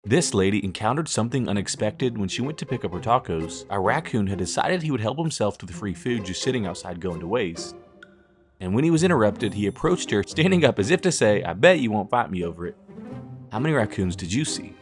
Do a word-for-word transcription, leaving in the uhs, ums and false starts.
This lady encountered something unexpected when she went to pick up her tacos. A raccoon had decided he would help himself to the free food just sitting outside going to waste. And when he was interrupted, he approached her, standing up as if to say, "I bet you won't fight me over it." How many raccoons did you see?